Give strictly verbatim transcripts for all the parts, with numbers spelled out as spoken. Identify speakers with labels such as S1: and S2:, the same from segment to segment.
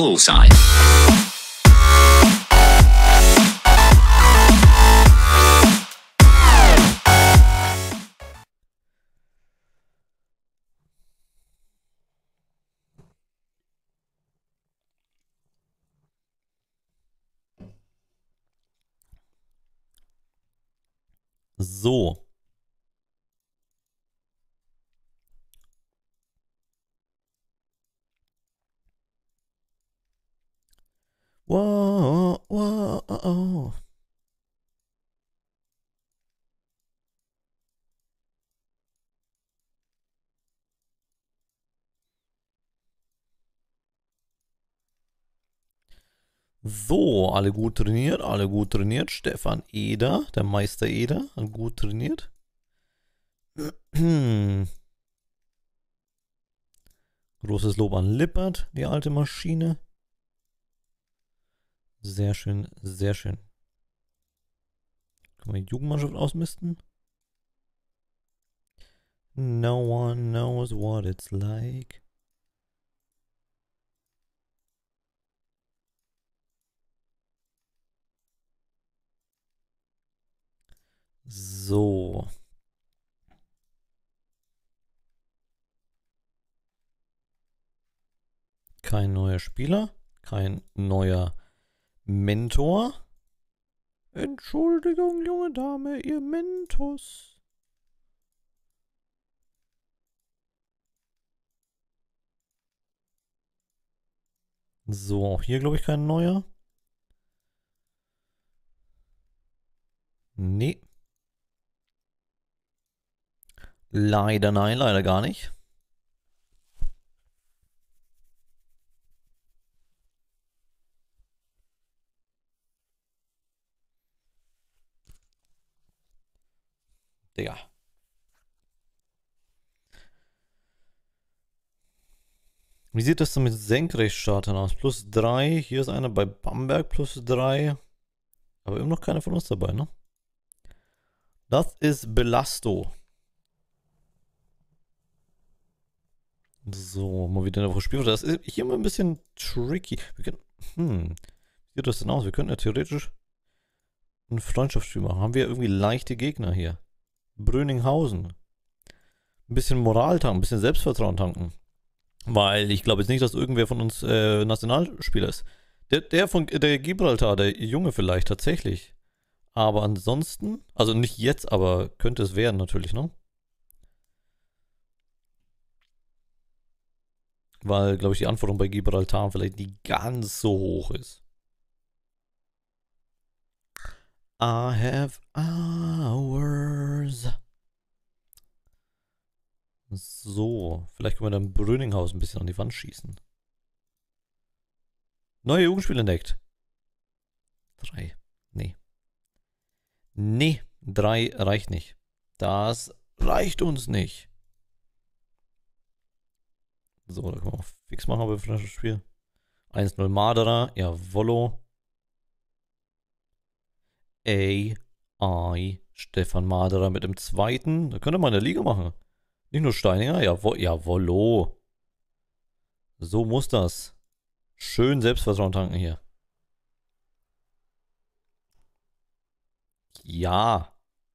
S1: Bullseye.
S2: So. Wow, wow, oh. So, alle gut trainiert, alle gut trainiert. Stefan Eder, der Meister Eder, gut trainiert. Großes Lob an Lippert, die alte Maschine. Sehr schön, sehr schön. Können wir die Jugendmannschaft ausmisten? No one knows what it's like. So. Kein neuer Spieler, kein neuer Mentor. Entschuldigung, junge Dame, ihr Mentos. So, auch hier glaube ich kein neuer. Nee. Leider nein, leider gar nicht. Digga. Wie sieht das denn mit Senkrechtstartern aus? Plus drei. Hier ist einer bei Bamberg plus drei. Aber immer noch keiner von uns dabei, ne? Das ist Belasto. So, mal wieder eine Woche Spiel. Das ist hier immer ein bisschen tricky. Wir können, hm, wie sieht das denn aus? Wir könnten ja theoretisch ein Freundschaftsspiel machen. Haben wir irgendwie leichte Gegner hier? Bröninghausen. Ein bisschen Moral tanken, ein bisschen Selbstvertrauen tanken. Weil ich glaube jetzt nicht, dass irgendwer von uns äh, Nationalspieler ist. Der, der von der Gibraltar, der Junge vielleicht tatsächlich. Aber ansonsten, also nicht jetzt, aber könnte es werden natürlich, ne? Weil, glaube ich, die Anforderung bei Gibraltar vielleicht nicht ganz so hoch ist. I have hours. So, vielleicht können wir dann Bröninghaus ein bisschen an die Wand schießen. Neue Jugendspiel entdeckt. Drei. Nee. Nee, drei reicht nicht. Das reicht uns nicht. So, da können wir auch fix machen beim Freundschaftsspiel. eins null Marderer, jawollo. A I Stefan Marderer mit dem zweiten. Da könnte man eine Liga machen. Nicht nur Steininger, jawo jawollo. So muss das. Schön Selbstvertrauen tanken hier. Ja.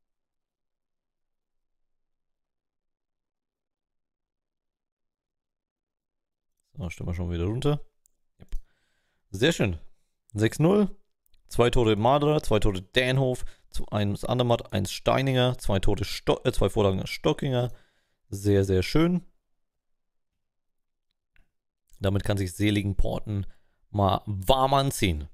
S2: So, stellen wir schon wieder runter. Yep. Sehr schön. sechs null. Zwei Tore Marderer, zwei Tore Dänhof, eins Andermatt, eins Steininger, zwei Tore Sto äh, zwei Vorlagen Stockinger. Sehr, sehr schön. Damit kann sich Seligenporten mal warm anziehen.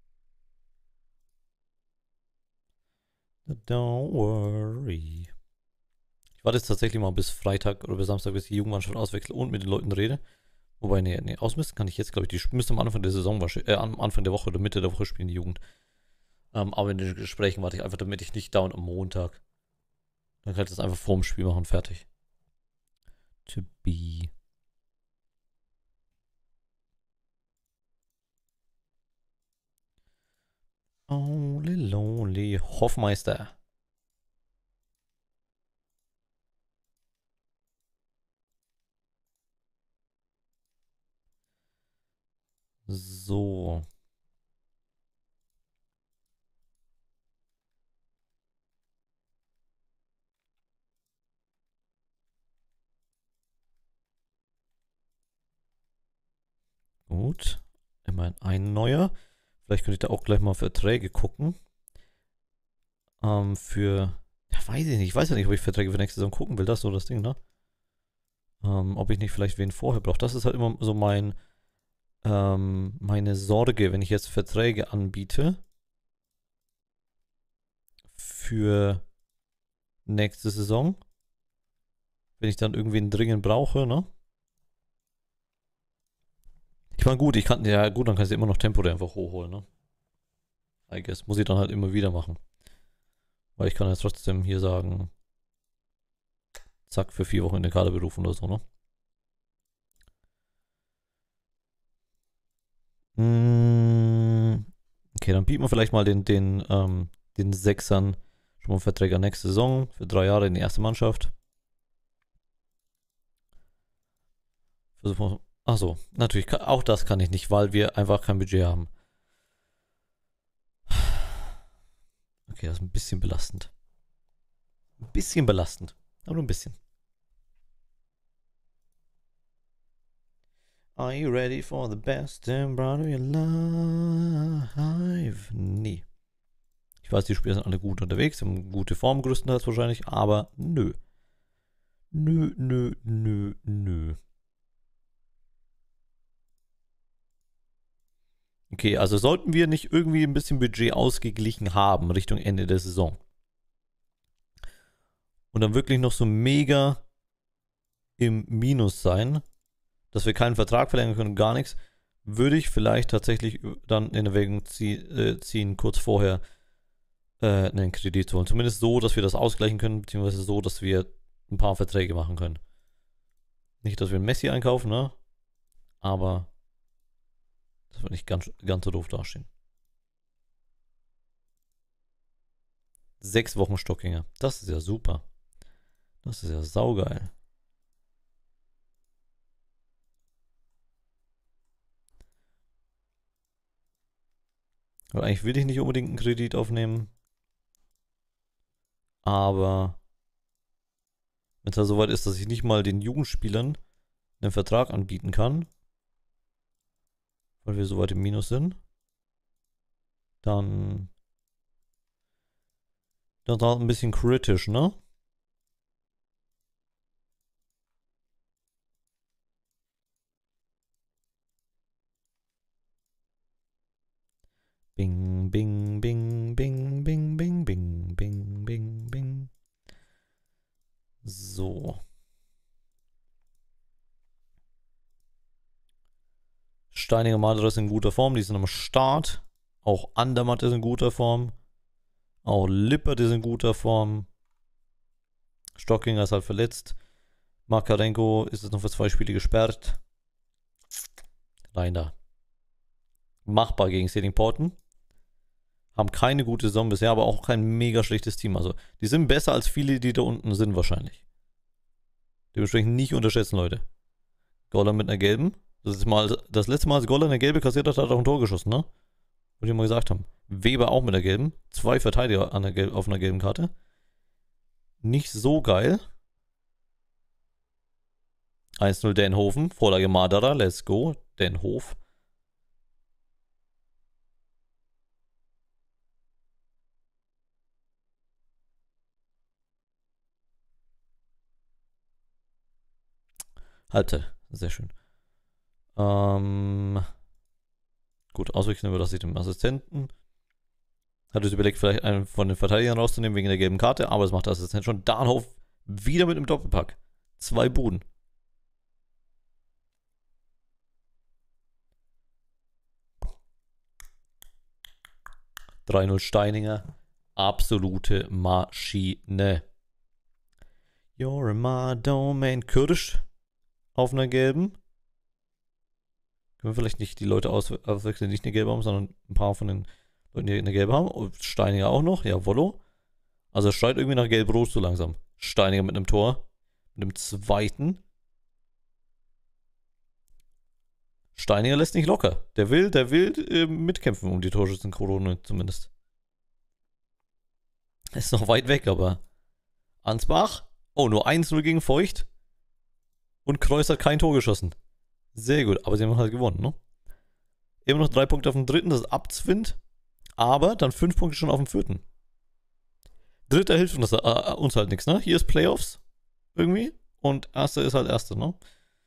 S2: Don't worry. Ich warte jetzt tatsächlich mal bis Freitag oder bis Samstag, bis die Jugendmannschaft auswechselt und mit den Leuten rede. Wobei, nee, nee, ausmisten kann ich jetzt, glaube ich. Die müsste am Anfang der Saison, äh, am Anfang der Woche oder Mitte der Woche spielen, die Jugend. Ähm, aber in den Gesprächen warte ich einfach, damit ich nicht dauernd am Montag. Dann kann ich das einfach vorm Spiel machen, fertig. To be. Only lonely Hoffmeister. So. Gut. Immerhin ein neuer. Vielleicht könnte ich da auch gleich mal Verträge gucken. Ähm, für... Ja, weiß ich nicht. Ich weiß ja nicht, ob ich Verträge für nächste Saison gucken will. Das ist so das Ding, ne? Ähm, ob ich nicht vielleicht wen vorher brauche. Das ist halt immer so mein... Ähm, meine Sorge, wenn ich jetzt Verträge anbiete. Für nächste Saison. Wenn ich dann irgendwen dringend brauche, ne? Ich meine, gut, ich kann... Ja, gut, dann kann ich immer noch temporär einfach hochholen, ne? I guess. Muss ich dann halt immer wieder machen. Weil ich kann ja trotzdem hier sagen... Zack, für vier Wochen in den Kader berufen oder so, ne? Okay, dann bieten wir vielleicht mal den, den, ähm, den Sechsern schon mal Verträge nächste Saison für drei Jahre in die erste Mannschaft. Achso, natürlich, auch das kann ich nicht, weil wir einfach kein Budget haben. Okay, das ist ein bisschen belastend. Ein bisschen belastend, aber nur ein bisschen. Are you ready for the best and bright of your life? Nee. Ich weiß, die Spieler sind alle gut unterwegs, haben gute Form größtenteils wahrscheinlich, aber nö. Nö, nö, nö, nö. Okay, also sollten wir nicht irgendwie ein bisschen Budget ausgeglichen haben Richtung Ende der Saison und dann wirklich noch so mega im Minus sein, dass wir keinen Vertrag verlängern können, gar nichts, würde ich vielleicht tatsächlich dann in Erwägung zie äh, ziehen, kurz vorher äh, einen Kredit zu holen. Zumindest so, dass wir das ausgleichen können, beziehungsweise so, dass wir ein paar Verträge machen können. Nicht, dass wir einen Messi einkaufen, ne? Aber das wird nicht ganz, ganz so doof dastehen. Sechs Wochen Stockinger. Das ist ja super. Das ist ja saugeil. Weil eigentlich will ich nicht unbedingt einen Kredit aufnehmen. Aber wenn es halt soweit ist, dass ich nicht mal den Jugendspielern einen Vertrag anbieten kann, weil wir so weit im Minus sind, dann dann ist das ein bisschen kritisch, ne? Bing, bing, bing, bing, bing, bing, bing, bing, bing, bing. So. Steininger Madra ist in guter Form, die sind am Start. Auch Andermatt ist in guter Form. Auch Lippert ist in guter Form. Stockinger ist halt verletzt. Makarenko ist jetzt noch für zwei Spiele gesperrt. Rein da. Machbar gegen Seling Porten. Haben keine gute Saison bisher, aber auch kein mega schlechtes Team. Also, die sind besser als viele, die da unten sind, wahrscheinlich. Dementsprechend nicht unterschätzen, Leute. Goller mit einer gelben. Das ist mal das letzte Mal, als Goller eine gelbe kassiert hat, hat er auch ein Tor geschossen, ne? Wollte ich mal gesagt haben. Weber auch mit der gelben. Zwei Verteidiger an der Gel auf einer gelben Karte. Nicht so geil. eins null Denhofen. Vorlage Madara. Let's go. Denhof. Halbzeit. Sehr schön. Ähm, gut, auswechseln wir das mit dem Assistenten. Hat es überlegt, vielleicht einen von den Verteidigern rauszunehmen wegen der gelben Karte, aber es macht der Assistent schon. Dahnhof wieder mit dem Doppelpack. Zwei Buden. drei null Steininger. Absolute Maschine. You're in my domain. Kirsch auf einer gelben. Können wir vielleicht nicht die Leute auswechseln, die nicht eine gelbe haben, sondern ein paar von den Leuten, die eine gelbe haben. Und Steininger auch noch. Ja, Wollo. Also es schreit irgendwie nach gelb-rot so langsam. Steininger mit einem Tor. Mit einem zweiten. Steininger lässt nicht locker. Der will, der will äh, mitkämpfen um die Torschützenkrone zumindest. Ist noch weit weg, aber Ansbach. Oh, nur eins null gegen Feucht. Und Kreuz hat kein Tor geschossen. Sehr gut, aber sie haben halt gewonnen, ne? Immer noch drei Punkte auf dem dritten, das ist Abzwind. Aber dann fünf Punkte schon auf dem vierten. Dritter hilft uns, äh, uns halt nichts, ne? Hier ist Playoffs. Irgendwie. Und erster ist halt erster, ne?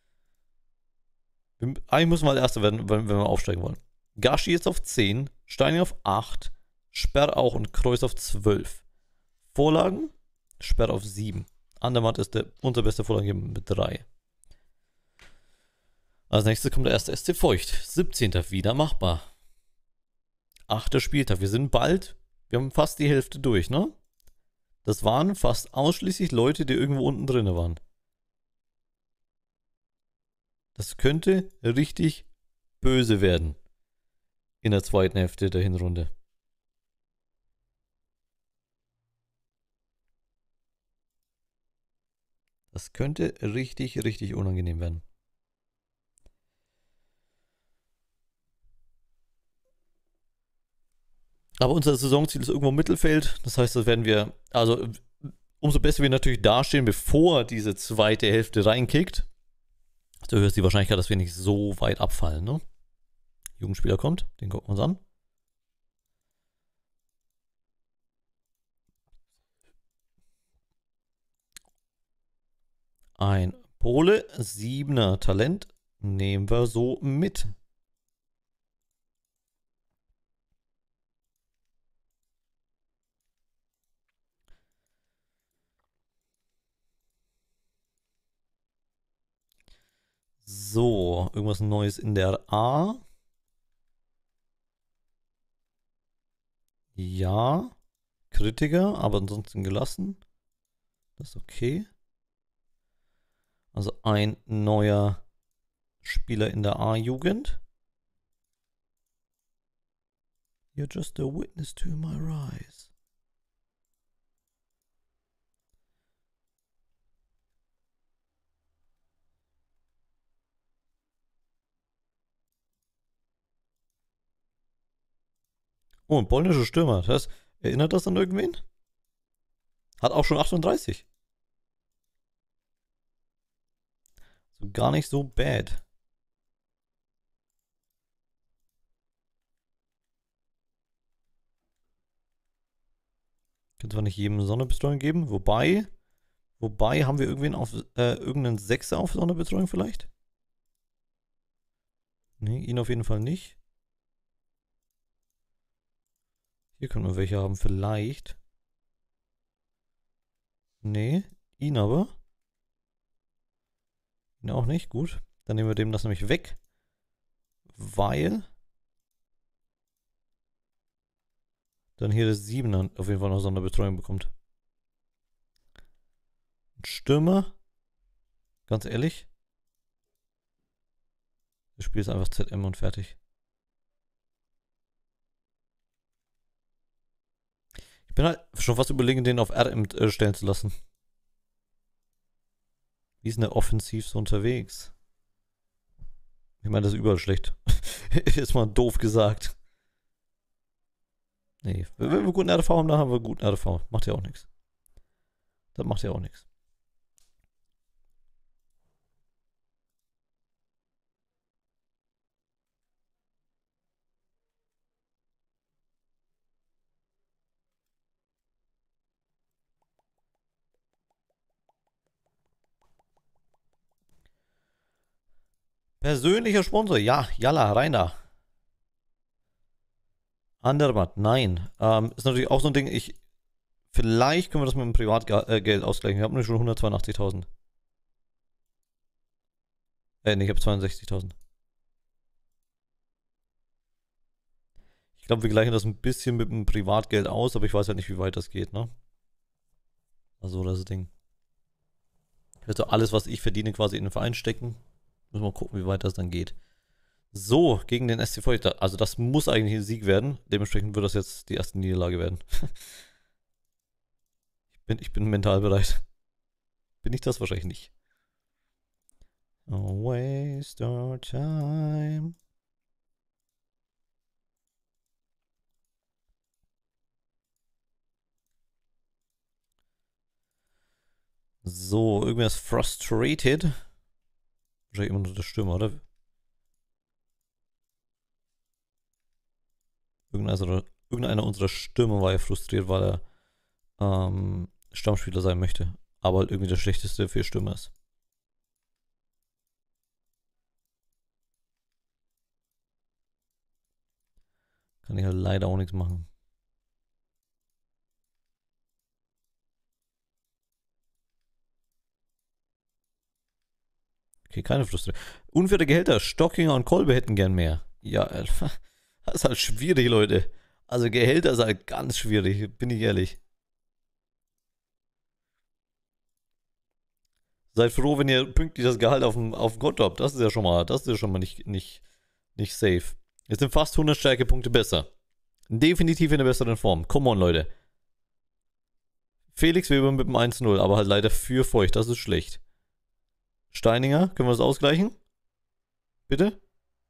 S2: Wir, eigentlich müssen wir halt erster werden, wenn, wenn wir aufsteigen wollen. Gashi jetzt auf zehn. Steining auf acht. Sperr auch und Kreuz auf zwölf. Vorlagen. Sperr auf sieben. Andermatt ist der, unser bester Vorlagengeber mit drei. Als nächstes kommt der erste S C Feucht. siebzehnter wieder machbar. Achter Spieltag. Wir sind bald, wir haben fast die Hälfte durch, ne? Das waren fast ausschließlich Leute, die irgendwo unten drin waren. Das könnte richtig böse werden. In der zweiten Hälfte der Hinrunde. Das könnte richtig, richtig unangenehm werden. Aber unser Saisonziel ist irgendwo im Mittelfeld. Das heißt, das werden wir, also umso besser wir natürlich dastehen, bevor diese zweite Hälfte reinkickt, desto höher ist die Wahrscheinlichkeit, dass wir nicht so weit abfallen, ne? Jugendspieler kommt, den gucken wir uns an. Ein Pole, siebener Talent, nehmen wir so mit. So, irgendwas Neues in der A. Ja, Kritiker, aber ansonsten gelassen. Das ist okay. Also ein neuer Spieler in der A-Jugend. You're just a witness to my rise. Oh, ein polnischer Stürmer. Das erinnert das an irgendwen? Hat auch schon achtunddreißig. So gar nicht so bad. Kann zwar nicht jedem Sonderbetreuung geben, wobei, wobei haben wir irgendwen auf, äh, irgendeinen Sechser auf Sonderbetreuung vielleicht? Ne, ihn auf jeden Fall nicht. Hier können wir welche haben, vielleicht. Nee, ihn aber. Ihn auch nicht, gut. Dann nehmen wir dem das nämlich weg. Weil dann hier der Siebener auf jeden Fall noch Sonderbetreuung bekommt. Ein Stürmer. Ganz ehrlich. Das Spiel ist einfach Z M und fertig. Ich bin halt schon fast überlegen, den auf R M äh, stellen zu lassen. Wie ist denn der offensiv so unterwegs? Ich meine, das ist überall schlecht. Ist mal doof gesagt. Nee, wenn wir guten R V haben, dann haben wir guten R V. Macht ja auch nichts. Das macht ja auch nichts. Persönlicher Sponsor, ja, Jalla, rein da. Andermatt, nein. Ähm, ist natürlich auch so ein Ding, ich. Vielleicht können wir das mit dem Privatgeld ausgleichen. Wir haben nämlich schon hundertzweiundachtzigtausend. Äh, nee, ich habe zweiundsechzigtausend. Ich glaube, wir gleichen das ein bisschen mit dem Privatgeld aus, aber ich weiß halt nicht, wie weit das geht, ne? Also das Ding. Ich werde so alles, was ich verdiene, quasi in den Verein stecken. Müssen wir mal gucken, wie weit das dann geht. So, gegen den S C Feucht. Also das muss eigentlich ein Sieg werden. Dementsprechend wird das jetzt die erste Niederlage werden. ich, bin, ich bin mental bereit. Bin ich das wahrscheinlich nicht. Oh, waste our time. So, irgendwer ist frustrated. Wahrscheinlich immer nur der Stürmer, oder? Irgendeiner, irgendeiner unserer Stürmer war ja frustriert, weil er ähm, Stammspieler sein möchte. Aber halt irgendwie der schlechteste für Stürmer ist. Kann ich halt leider auch nichts machen. Okay, keine Frustration. Unfaire Gehälter. Stockinger und Kolbe hätten gern mehr. Ja, das ist halt schwierig, Leute. Also Gehälter ist halt ganz schwierig, bin ich ehrlich. Seid froh, wenn ihr pünktlich das Gehalt auf dem, auf dem Konto habt. Das ist ja schon mal, das ist ja schon mal nicht, nicht, nicht safe. Jetzt sind fast hundert Stärkepunkte besser. Definitiv in der besseren Form. Come on, Leute. Felix Weber mit dem eins null, aber halt leider für feucht. Das ist schlecht. Steininger, können wir das ausgleichen? Bitte?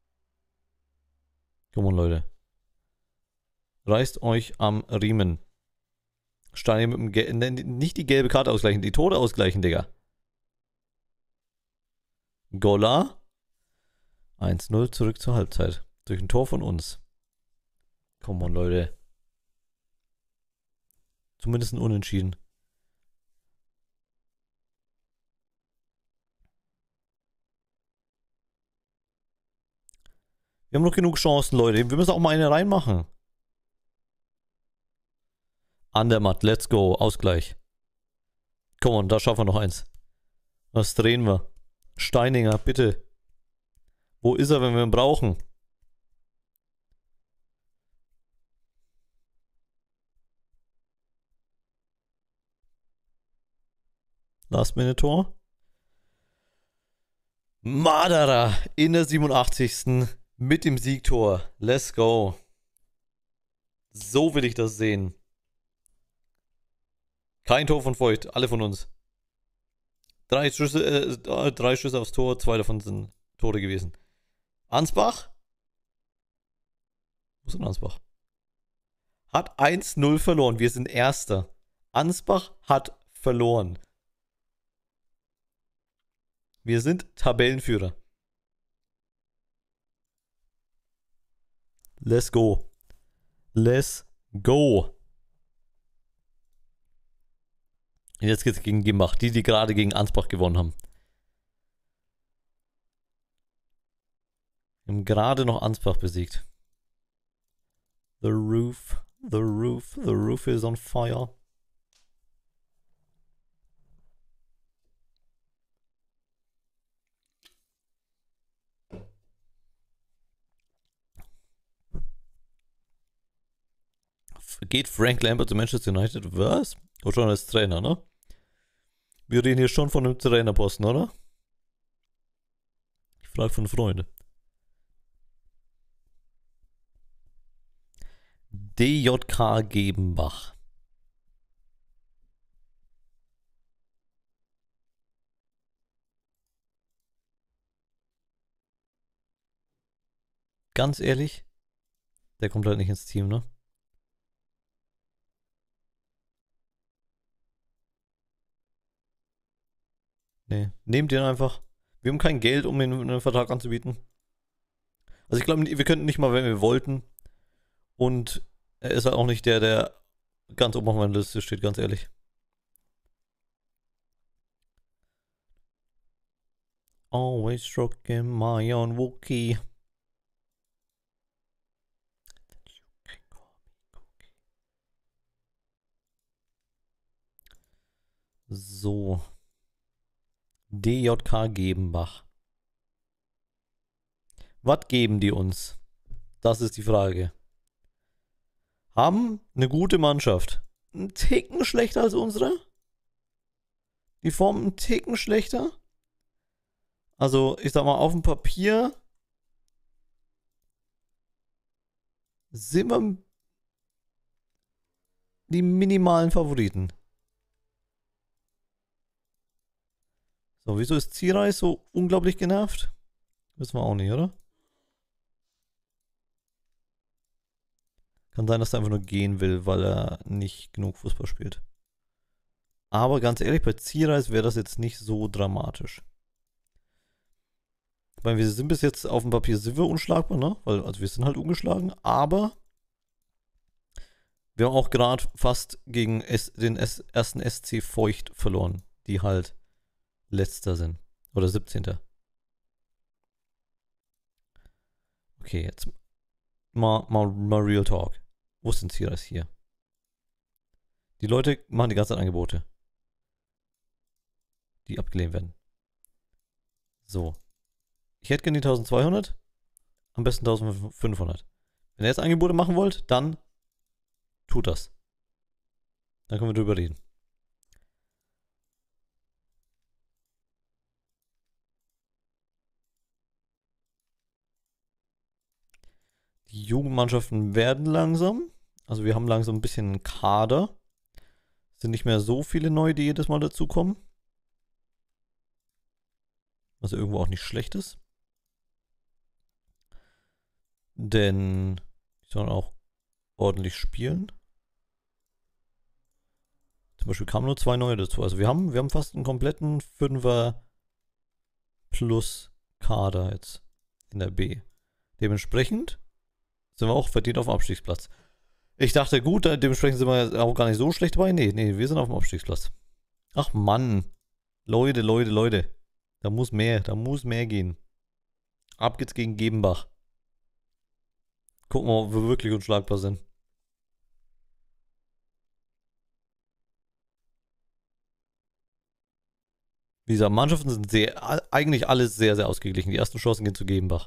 S2: Come on, Leute. Reißt euch am Riemen. Steininger mit dem Gel nicht die gelbe Karte ausgleichen, die Tore ausgleichen, Digga. Gola. eins null zurück zur Halbzeit. Durch ein Tor von uns. Come on, Leute. Zumindest ein Unentschieden. Wir haben noch genug Chancen, Leute. Wir müssen auch mal eine reinmachen. Andermatt, let's go. Ausgleich. Komm on, da schaffen wir noch eins. Was drehen wir? Steininger, bitte. Wo ist er, wenn wir ihn brauchen? Last-Minute-Tor. Madara in der siebenundachtzigsten mit dem Siegtor. Let's go. So will ich das sehen. Kein Tor von Voigt, alle von uns. Drei Schüsse, äh, drei Schüsse aufs Tor, zwei davon sind Tore gewesen. Ansbach? Wo ist denn Ansbach? Hat eins null verloren. Wir sind Erster. Ansbach hat verloren. Wir sind Tabellenführer. Let's go. Let's go. Jetzt geht's gegen Gimbach. Die, die gerade gegen Ansbach gewonnen haben. Wir haben gerade noch Ansbach besiegt. The roof. The roof. The roof is on fire. Geht Frank Lampard zu Manchester United? Was? Oder schon als Trainer, ne? Wir reden hier schon von einem Trainerposten, oder? Ich frage von Freunden. D J K Gebenbach. Ganz ehrlich, der kommt halt nicht ins Team, ne? Nee, nehmt ihn einfach. Wir haben kein Geld, um ihm einen Vertrag anzubieten. Also ich glaube, wir könnten nicht mal, wenn wir wollten. Und er ist halt auch nicht der, der ganz oben auf meiner Liste steht, ganz ehrlich. Always stroking my own Wookie. So. D J K Gebenbach. Was geben die uns? Das ist die Frage. Haben eine gute Mannschaft. Ein Ticken schlechter als unsere? Die Form ein Ticken schlechter? Also, ich sag mal, auf dem Papier sind wir die minimalen Favoriten. So, wieso ist Zirai so unglaublich genervt? Wissen wir auch nicht, oder? Kann sein, dass er einfach nur gehen will, weil er nicht genug Fußball spielt. Aber ganz ehrlich, bei Zierreis wäre das jetzt nicht so dramatisch. Weil wir sind bis jetzt auf dem Papier sind wir unschlagbar, ne? Weil, also wir sind halt ungeschlagen, aber wir haben auch gerade fast gegen S, den S, ersten S C Feucht verloren, die halt letzter sind. Oder siebzehnter. Okay, jetzt mal, mal, mal Real Talk. Wo ist denn Zierreis hier? Die Leute machen die ganze Zeit Angebote, die abgelehnt werden. So. Ich hätte gerne die eintausendzweihundert. Am besten eintausendfünfhundert. Wenn ihr jetzt Angebote machen wollt, dann tut das. Dann können wir drüber reden. Die Jugendmannschaften werden langsam. Also wir haben langsam ein bisschen einen Kader. Es sind nicht mehr so viele neue, die jedes Mal dazukommen. Was irgendwo auch nicht schlecht ist. Denn die sollen auch ordentlich spielen. Zum Beispiel kamen nur zwei neue dazu. Also wir haben, wir haben fast einen kompletten Fünfer plus Kader jetzt in der B. Dementsprechend sind wir auch verdient auf dem Abstiegsplatz. Ich dachte, gut, dementsprechend sind wir auch gar nicht so schlecht dabei. Nee, nee, wir sind auf dem Abstiegsplatz. Ach Mann. Leute, Leute, Leute. Da muss mehr, da muss mehr gehen. Ab geht's gegen Gebenbach. Gucken wir mal, ob wir wirklich unschlagbar sind. Wie gesagt, Mannschaften sind sehr, eigentlich alles sehr, sehr ausgeglichen. Die ersten Chancen gehen zu Gebenbach.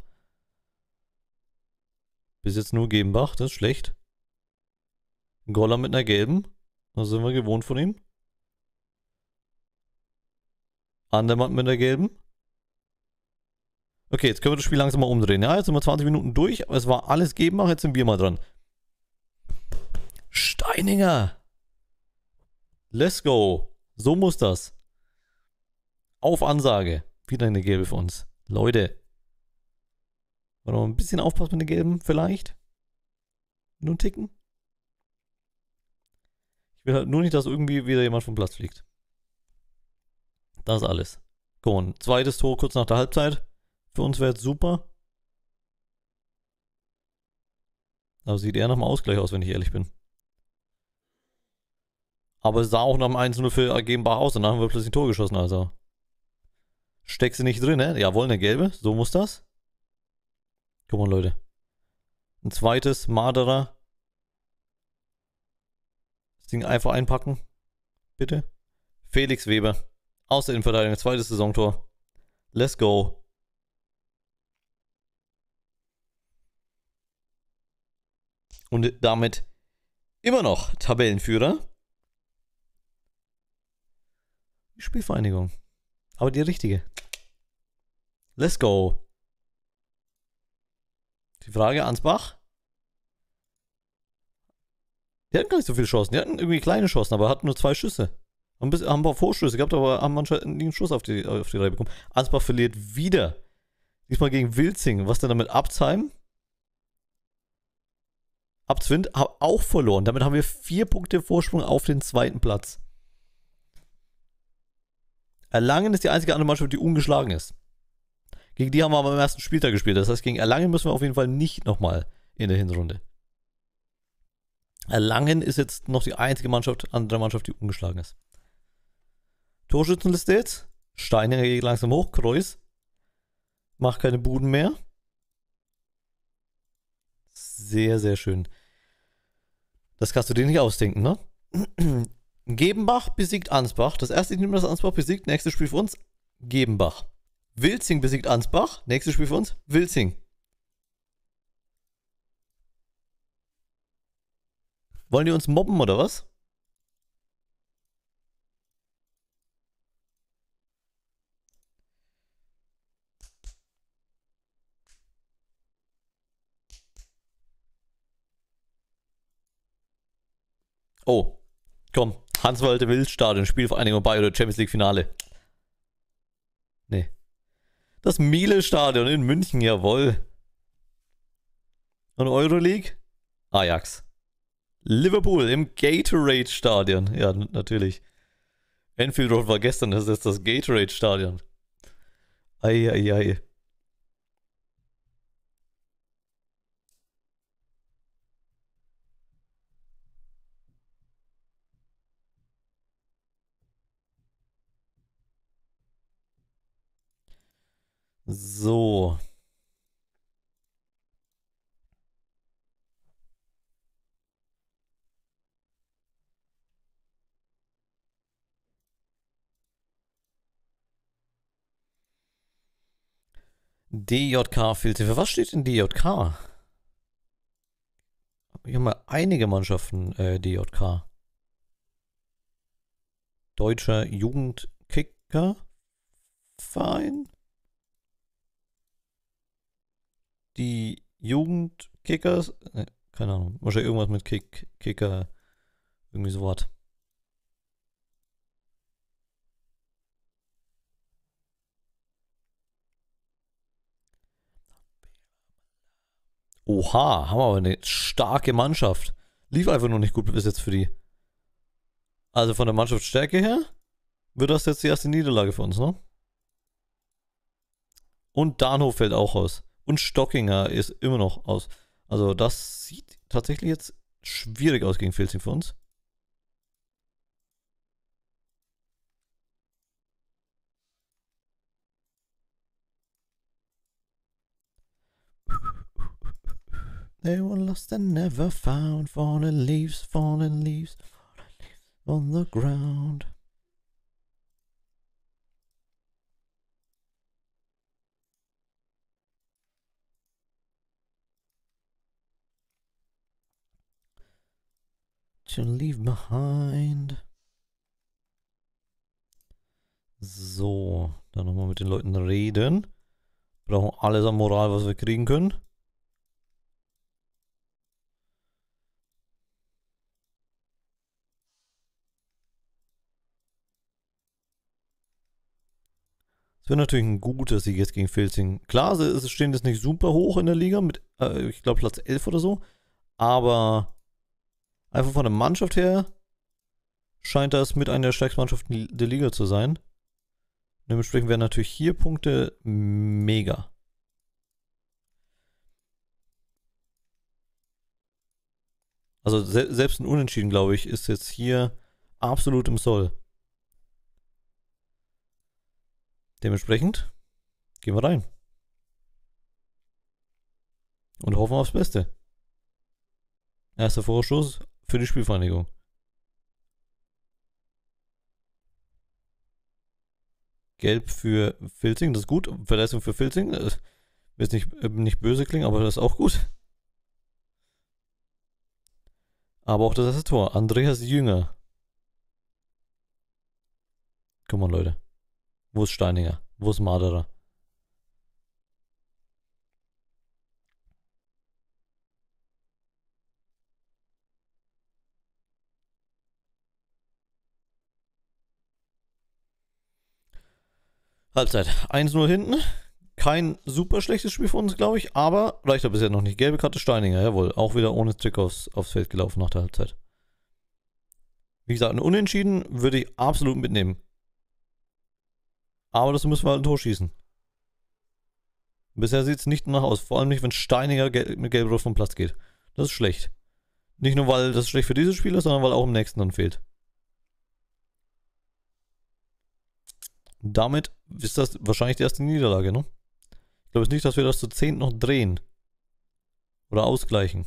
S2: Bis jetzt nur Gebenbach, das ist schlecht. Goller mit einer gelben. Das sind wir gewohnt von ihm. Andermann mit einer gelben. Okay, jetzt können wir das Spiel langsam mal umdrehen. Ja, jetzt sind wir zwanzig Minuten durch. Es war alles Gebenbach, jetzt sind wir mal dran. Steininger. Let's go. So muss das. Auf Ansage. Wieder eine gelbe für uns. Leute. Wollen wir noch ein bisschen aufpassen mit den gelben vielleicht? Nur einen Ticken? Ich will halt nur nicht, dass irgendwie wieder jemand vom Platz fliegt. Das ist alles. Go on. Zweites Tor kurz nach der Halbzeit. Für uns wäre jetzt super. Aber sieht eher nach dem Ausgleich aus, wenn ich ehrlich bin. Aber es sah auch nach dem eins null für Gebenbach aus. Danach haben wir plötzlich ein Tor geschossen, also. Steckst du nicht drin, ne? Jawohl, eine gelbe. So muss das. Guck mal, Leute. Ein zweites Marderer. Das Ding einfach einpacken. Bitte. Felix Weber. Aus der Innenverteidigung. Zweites Saisontor. Let's go. Und damit immer noch Tabellenführer. Die Spielvereinigung. Aber die richtige. Let's go. Die Frage, Ansbach. Die hatten gar nicht so viele Chancen. Die hatten irgendwie kleine Chancen, aber hatten nur zwei Schüsse. Haben ein, bisschen, haben ein paar Vorschüsse gehabt, aber haben anscheinend nie einen Schuss auf die, auf die Reihe bekommen. Ansbach verliert wieder. Diesmal gegen Wilzing. Was denn damit? Abtsheim? Abzwind auch verloren. Damit haben wir vier Punkte Vorsprung auf den zweiten Platz. Erlangen ist die einzige andere Mannschaft, die ungeschlagen ist. Gegen die haben wir aber am ersten Spieltag gespielt. Das heißt, gegen Erlangen müssen wir auf jeden Fall nicht nochmal in der Hinrunde. Erlangen ist jetzt noch die einzige Mannschaft, andere Mannschaft, die ungeschlagen ist. Torschützenliste jetzt. Steininger geht langsam hoch. Kreuz macht keine Buden mehr. Sehr, sehr schön. Das kannst du dir nicht ausdenken, ne? Gebenbach besiegt Ansbach. Das erste Team, das Ansbach besiegt. Nächstes Spiel für uns. Gebenbach. Wilzing besiegt Ansbach. Nächstes Spiel für uns. Wilzing. Wollen die uns mobben oder was? Oh, komm. Hans-Walter Wild-Stadion, Spielvereinigung Bayern oder Champions League Finale. Nee. Das Miele-Stadion in München, jawohl. Und Euroleague? Ajax. Liverpool im Gatorade-Stadion. Ja, natürlich. Enfield Road war gestern, das ist jetzt das Gatorade-Stadion. Eieiei. So. D J K-Filter. Für was steht in D J K? Ich habe mal einige Mannschaften äh, D J K. Deutscher Jugendkickerverein. Die Jugendkickers. Ne, keine Ahnung. Wahrscheinlich irgendwas mit Kick, Kicker. Irgendwie so was. Oha, haben wir aber eine starke Mannschaft. Lief einfach noch nicht gut bis jetzt für die. Also von der Mannschaftsstärke her wird das jetzt die erste Niederlage für uns, ne? Und Dahnhof fällt auch aus. Und Stockinger ist immer noch aus. Also das sieht tatsächlich jetzt schwierig aus gegen Filzing für uns. They were lost and never found. Fallen leaves, fallen leaves, fallen leaves on the ground. To leave behind. So, dann nochmal mit den Leuten reden. Brauchen alles an Moral, was wir kriegen können. Es wäre natürlich ein guter Sieg jetzt gegen Filzing. Klar, sie stehen jetzt nicht super hoch in der Liga mit, äh, ich glaube, Platz elf oder so. Aber einfach von der Mannschaft her scheint das mit einer der stärksten Mannschaften der Liga zu sein. Dementsprechend wären natürlich hier Punkte mega. Also se selbst ein Unentschieden, glaube ich, ist jetzt hier absolut im Soll. Dementsprechend gehen wir rein. Und hoffen aufs Beste. Erster Vorschuss für die Spielvereinigung. Gelb für Filzing, das ist gut. Verletzung für Filzing. Das wird nicht, nicht böse klingen, aber das ist auch gut. Aber auch das erste Tor. Andreas Jünger. Komm on, Leute. Wo ist Steininger? Wo ist Maderer? Halbzeit. eins null hinten. Kein super schlechtes Spiel für uns, glaube ich, aber reicht ja bisher noch nicht. Gelbe Karte Steininger, jawohl. Auch wieder ohne Trick aufs, aufs Feld gelaufen nach der Halbzeit. Wie gesagt, ein Unentschieden würde ich absolut mitnehmen. Aber das müssen wir halt ein Tor schießen. Bisher sieht es nicht nach aus. Vor allem nicht, wenn Steininger gel mit Gelb-Rot vom Platz geht. Das ist schlecht. Nicht nur, weil das schlecht für diese Spieler ist, sondern weil auch im nächsten dann fehlt. Damit ist das wahrscheinlich die erste Niederlage, ne? Ich glaube nicht, dass wir das zu zehn noch drehen. Oder ausgleichen.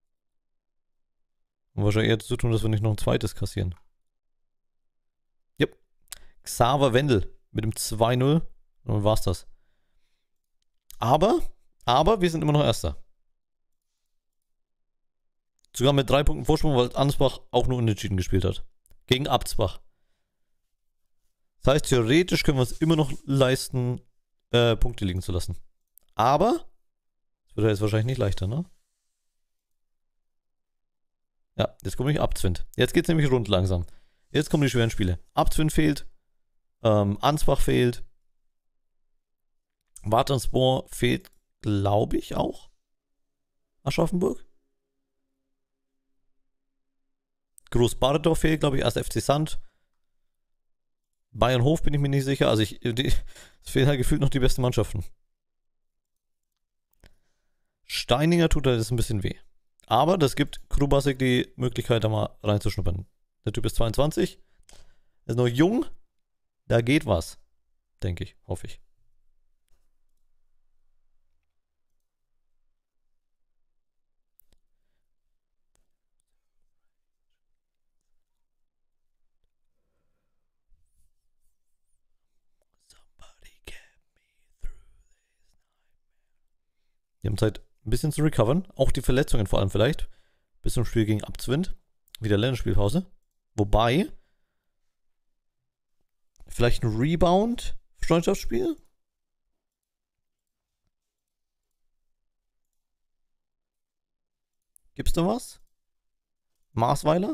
S2: Und wahrscheinlich eher zu tun, dass wir nicht noch ein zweites kassieren. Yep. Xaver Wendel mit dem zwei null. Und dann war's das. Aber, aber wir sind immer noch Erster. Sogar mit drei Punkten Vorsprung, weil Ansbach auch nur unentschieden gespielt hat. Gegen Abzbach. Das heißt, theoretisch können wir es immer noch leisten, äh, Punkte liegen zu lassen. Aber, das wird ja jetzt wahrscheinlich nicht leichter, ne? Ja, jetzt komme ich Abzwind. Jetzt geht es nämlich rund langsam. Jetzt kommen die schweren Spiele. Abzwind fehlt. Ähm, Ansbach fehlt. Wartensbohr fehlt, glaube ich, auch. Aschaffenburg. Großbardorf fehlt, glaube ich, erst F C Sand. Bayernhof bin ich mir nicht sicher. Also ich, die, es fehlen halt gefühlt noch die besten Mannschaften. Steininger tut halt jetzt ein bisschen weh. Aber das gibt Krubasik die Möglichkeit, da mal reinzuschnuppern. Der Typ ist zweiundzwanzig. Er ist noch jung. Da geht was. Denke ich. Hoffe ich. Die haben Zeit, ein bisschen zu recovern. Auch die Verletzungen vor allem vielleicht. Bis zum Spiel gegen Abzwind. Wieder Länderspielpause. Wobei, vielleicht ein Rebound, Freundschaftsspiel? Gibt's da was? Marsweiler?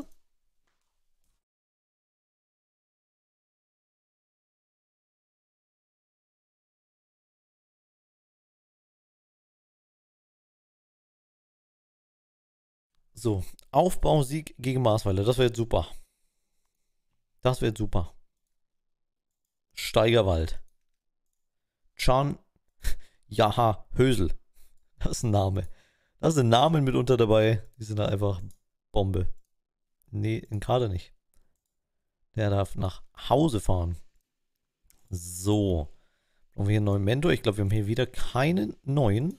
S2: So, Aufbausieg gegen Marsweiler. Das wäre jetzt super. Das wäre jetzt super. Steigerwald. Can Jaha Hösel. Das ist ein Name. Da sind Namen mitunter dabei. Die sind da einfach Bombe. Nee, in Kader nicht. Der darf nach Hause fahren. So. Haben wir hier einen neuen Mentor? Ich glaube, wir haben hier wieder keinen neuen.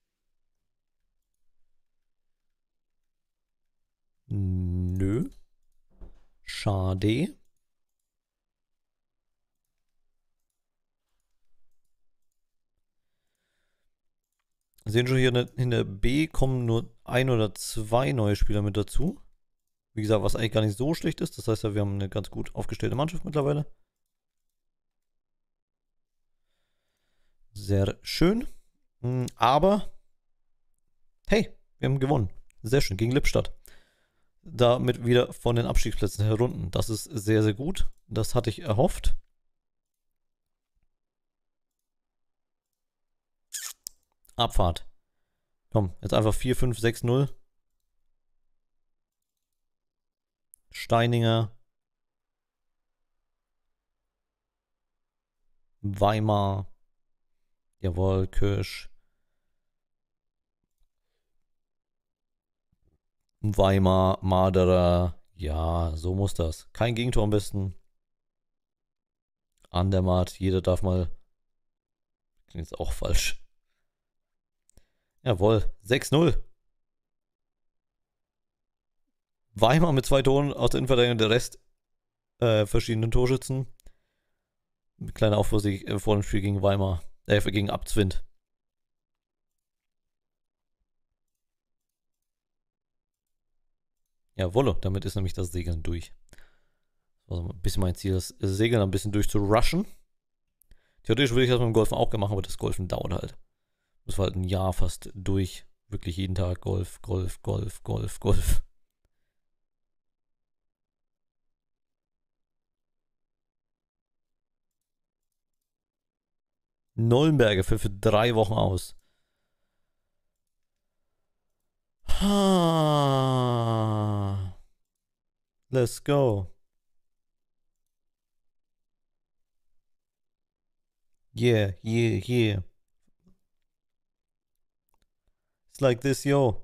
S2: Nö. Schade. Wir sehen schon hier in der B kommen nur ein oder zwei neue Spieler mit dazu. Wie gesagt, was eigentlich gar nicht so schlecht ist. Das heißt ja, wir haben eine ganz gut aufgestellte Mannschaft mittlerweile. Sehr schön. Aber, hey, wir haben gewonnen. Sehr schön, gegen Lippstadt. Damit wieder von den Abstiegsplätzen herunten. Das ist sehr, sehr gut. Das hatte ich erhofft. Abfahrt. Komm, jetzt einfach vier fünf sechs null. Steininger. Weimar. Jawohl, Kirsch. Weimar, Maderer. Ja, so muss das. Kein Gegentor am besten. Andermatt, jeder darf mal. Klingt jetzt auch falsch. Jawohl, sechs null. Weimar mit zwei Toren aus der Innenverteidigung, der Rest äh, verschiedenen Torschützen. Kleiner Aufbausieg äh, vor dem Spiel gegen Weimar. Äh, gegen Abzwind. Jawohl, damit ist nämlich das Segeln durch. Also ein bisschen mein Ziel, das Segeln ein bisschen durch zu rushen. Theoretisch würde ich das mit dem Golfen auch machen, aber das Golfen dauert halt. Das war halt ein Jahr fast durch. Wirklich jeden Tag Golf, Golf, Golf, Golf, Golf. Nollenberger fällt für drei Wochen aus. Let's go. Yeah, yeah, yeah. It's like this, yo.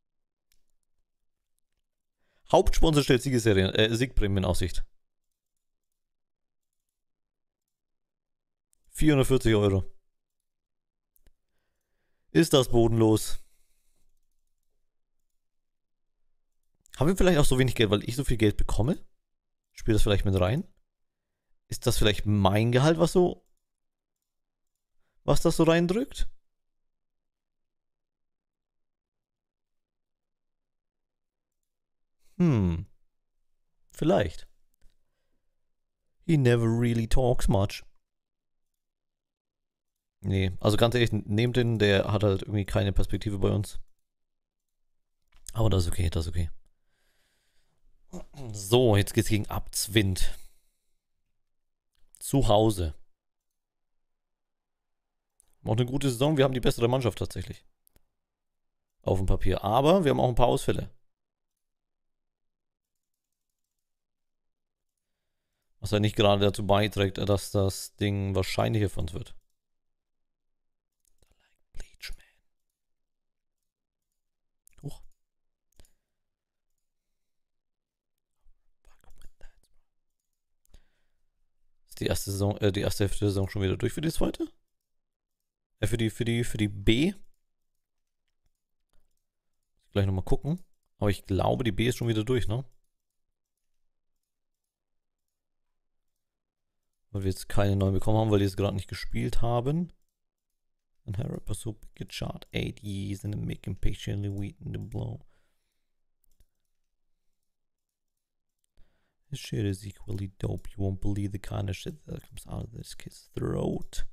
S2: Hauptsponsor stellt Siegesserien, äh, Siegprämien in Aussicht. vierhundertvierzig Euro. Ist das bodenlos? Haben wir vielleicht auch so wenig Geld, weil ich so viel Geld bekomme? Spielt das vielleicht mit rein? Ist das vielleicht mein Gehalt, was so, was das so reindrückt? Hm. Vielleicht. He never really talks much. Nee, also ganz ehrlich, nehmt den, der hat halt irgendwie keine Perspektive bei uns. Aber das ist okay, das ist okay. So, jetzt geht's gegen Abzwind. Zu Hause. Auch eine gute Saison, wir haben die bessere Mannschaft tatsächlich. Auf dem Papier. Aber wir haben auch ein paar Ausfälle. Was ja nicht gerade dazu beiträgt, dass das Ding wahrscheinlicher für uns wird. Bleach, man. Huch. Ist die erste Saison, äh, die erste Hälfte der Saison schon wieder durch für die zweite? Äh, für die, für die, für die B? Gleich nochmal gucken. Aber ich glaube, die B ist schon wieder durch, ne? Weil wir jetzt keine neuen bekommen haben, weil die es gerade nicht gespielt haben. And her rapper so big shot eight years and making patiently waiting to blow. This shit is equally dope. You won't believe the kind of shit that comes out of this kid's throat.